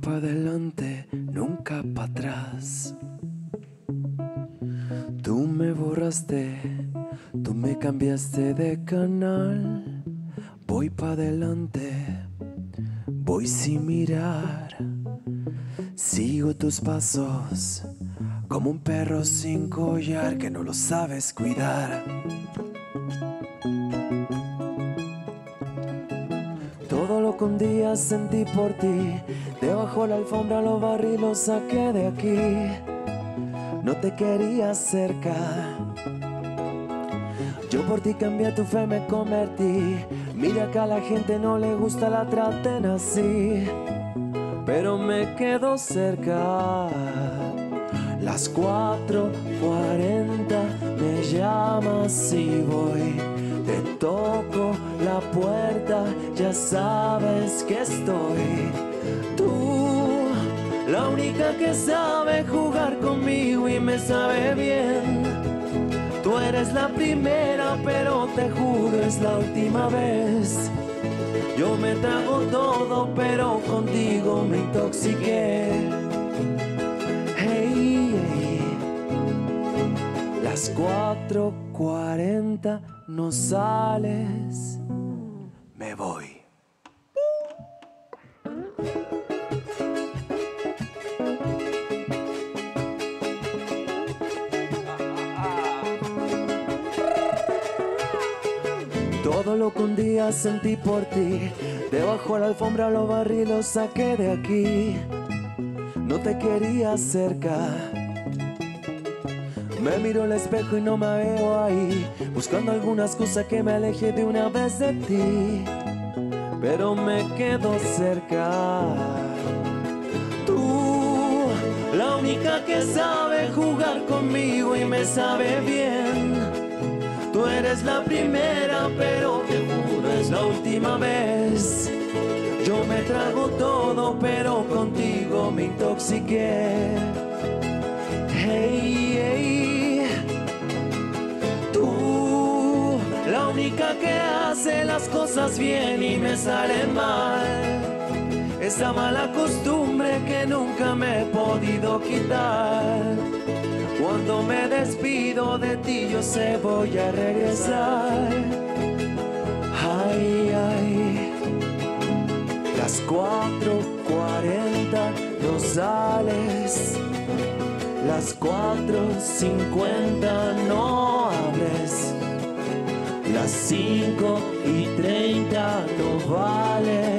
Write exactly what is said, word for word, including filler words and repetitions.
pa' adelante, nunca pa' atrás. Tú me borraste, tú me cambiaste de canal. Voy pa' adelante, voy sin mirar. Sigo tus pasos, como un perro sin collar que no lo sabes cuidar. Todo lo que un día sentí por ti, debajo la alfombra lo barrí, lo saqué de aquí. No te quería cerca, yo por ti cambié, tu fe me convertí. Mira que a la gente no le gusta la traten así, pero me quedo cerca. Las cuatro cuarenta me llamas y voy. Te toco la puerta, ya sabes que estoy. Tú, la única que sabe jugar conmigo y me sabe bien. Tú eres la primera, pero te juro es la última vez. Yo me trago todo, pero contigo me intoxiqué. Hey, hey. Las cuatro cuarenta no sales, me voy. Todo lo que un día sentí por ti, debajo de la alfombra lo barrí, lo saqué de aquí. No te quería cerca, me miro al espejo y no me veo ahí, buscando alguna excusa que me aleje de una vez de ti, pero me quedo cerca. Tú, la única que sabe jugar conmigo y me sabe bien. Tú eres la primera, pero te juro es la última vez. Yo me trago todo, pero contigo me intoxiqué. Hey, hey. Tú, la única que hace las cosas bien y me salen mal. Esa mala costumbre que nunca me he podido quitar. Cuando me despido de ti yo sé voy a regresar. Ay, ay. Las cuatro cuarenta no sales. Las cuatro cincuenta no hables. Las cinco y treinta no vale.